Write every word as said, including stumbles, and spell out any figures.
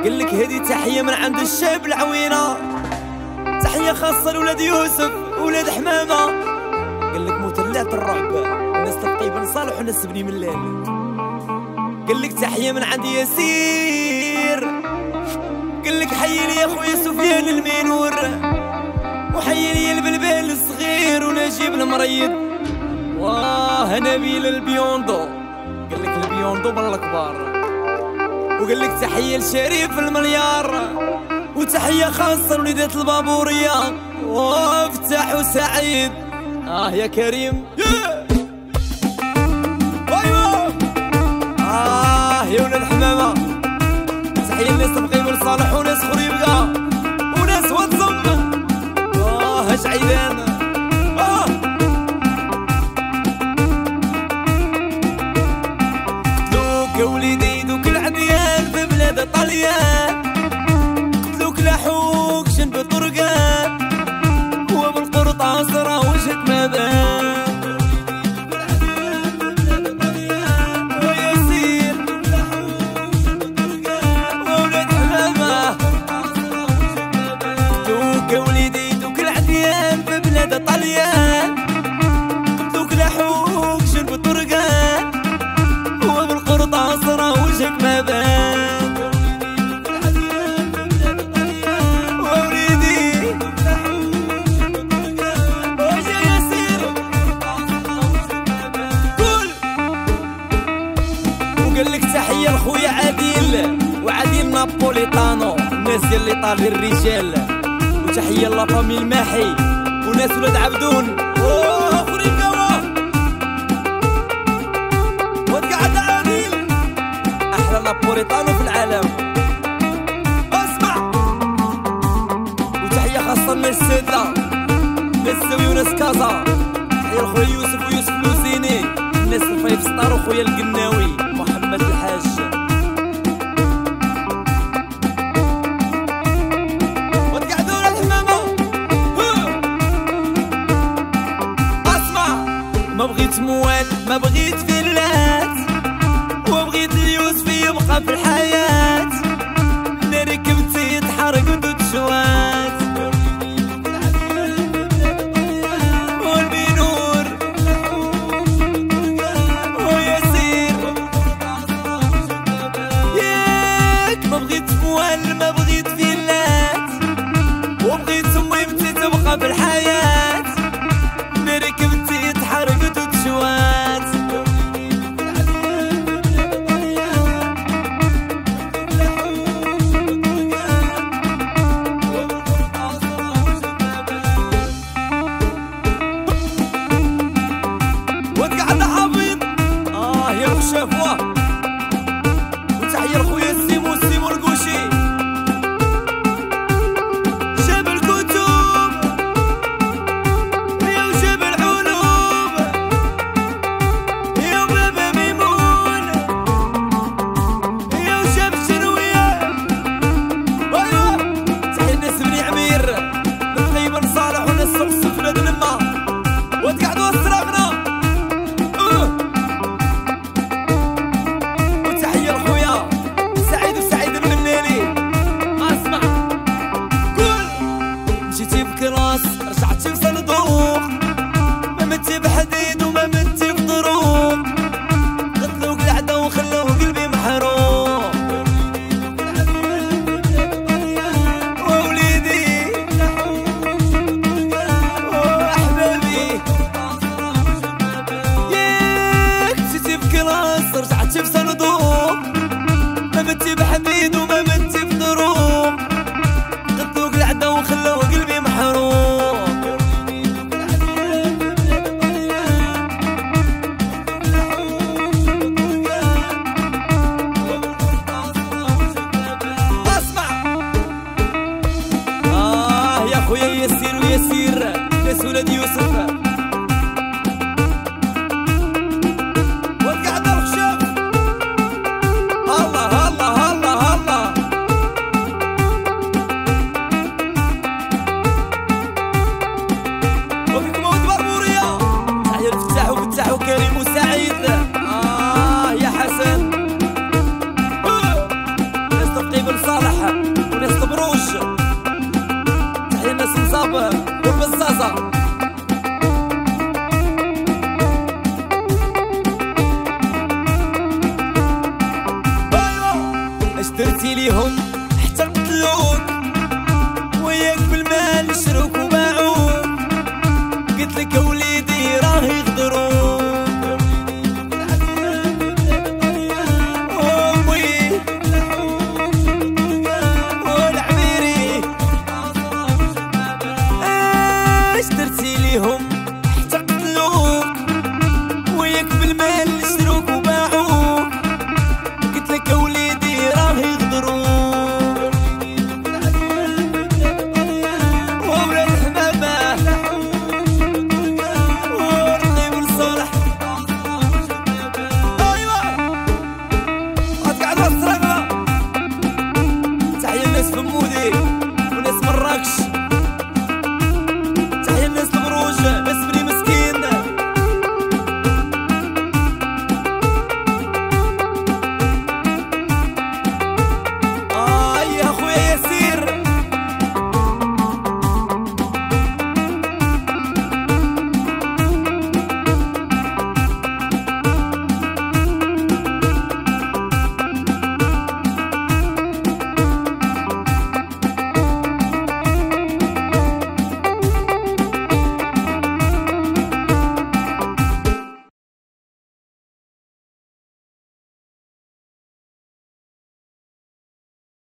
قالك هذه تحية من عند الشاب العوينة، تحية خاصة لولاد يوسف ولاد حمامة. قالك مثلث الرعب الناس تبقي بن صالح وناس بني ملال. قالك تحية من عند ياسير، قالك حي لي يا خويا سفيان المنور، وحي لي البلبال الصغير ونجيب المريض، واه نبيل البيوندو. قالك البيوندو بالكبار. وقالك تحية لشريف المليار، وتحية خاصة لوليدات البابورية، وافتح وسعيد. اه يا كريم ايوه اه يا ولاد الحمامة. تحية لناس تبقي صالح وناس خريبكا وناس واتزم. اه اش عيدان اه دوك وليدي دوك العديان في بلاد طليان، قتلوك لاحوك جنب طرقان، هو بالقرطاس راه وجهك ما بان. وياسين وولاد حمامة، دوك وليدي دوك العديان في بلاد طليان، قتلوك لاحوك جنب طرقان، هو بالقرطاس راه وجهك ما بان. وقالك تحية لخويا عادل وعادل نابوليتانو، الناس ديال الايطالي الرجال. وتحية لافامي الماحي وناس ولاد عبدون. اوه خريب كوا وتقعد عادل احلى نابوليتانو في العالم. اسمع وتحية خاصة لناس سادلة، ناس سوي وناس كازا. تحية لخويا يوسف ويوسف لوزيني، الناس الفايف ستار وخويا القناوي محمد الحاج. وتقعدوا على الحمامة. اسمع ما بغيت موال ما بغيت فيلات، وبغيت اليوسف يبقى في الحياة. اللي ركبتي يتحرق ودود شوات، والبنور وياسير. ياك ما بغيت موال ما بغيت فيلات، وبغيت ميمتي تبقى في الحياة. اللي ركبتي يتحرق ودود شوات. وتقعد حافظ اه يا وشافوه. وتحية لخويا سيمو سيمو القوشي، جاب الكتب يا وجاب العلوم يا بابا ميمون يا وجاب الشروية. ايوا تحية لناس بني عمير بني بن صالح وناس سقسف ولاد لما. وتقعدوا الصراغنا. وتحية لخويا سعيد وسعيد المنالي. اسمع قول مشيتي بكراس رجعتي في صندوق، ما متي بحديد وما متي بطروق، قتلوك العدا وخلوه قلبي محروق. ووليدي وأحبابي ياك مشيتي بكراس رجعتي في صندوق، ما متي بحديد وما متي بطروق، قتلوك العدا وخلوه قلبي محروق. اسمع اه يا خويا ياسير وياسير ناس ولاد يوسف. وتقعد الخشب. الله الله الله الله درتي ليهم